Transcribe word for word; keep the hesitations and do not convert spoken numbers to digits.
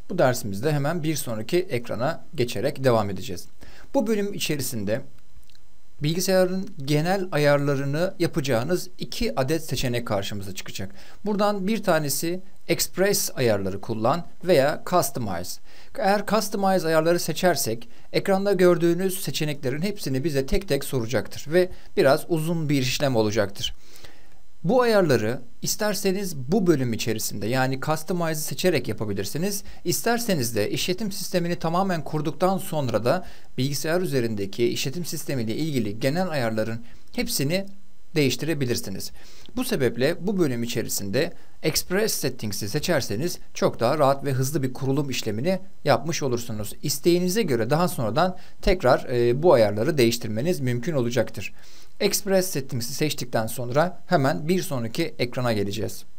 Bu dersimizde hemen bir sonraki ekrana geçerek devam edeceğiz. Bu bölüm içerisinde bilgisayarın genel ayarlarını yapacağınız iki adet seçenek karşımıza çıkacak. Buradan bir tanesi Express ayarları kullan veya Customize. Eğer Customize ayarları seçersek ekranda gördüğünüz seçeneklerin hepsini bize tek tek soracaktır ve biraz uzun bir işlem olacaktır. Bu ayarları isterseniz bu bölüm içerisinde yani Customize'ı seçerek yapabilirsiniz. İsterseniz de işletim sistemini tamamen kurduktan sonra da bilgisayar üzerindeki işletim sistemiyle ilgili genel ayarların hepsini değiştirebilirsiniz. Bu sebeple bu bölüm içerisinde Express Settings'i seçerseniz çok daha rahat ve hızlı bir kurulum işlemini yapmış olursunuz. İsteğinize göre daha sonradan tekrar e, bu ayarları değiştirmeniz mümkün olacaktır. Express Settings'i seçtikten sonra hemen bir sonraki ekrana geleceğiz.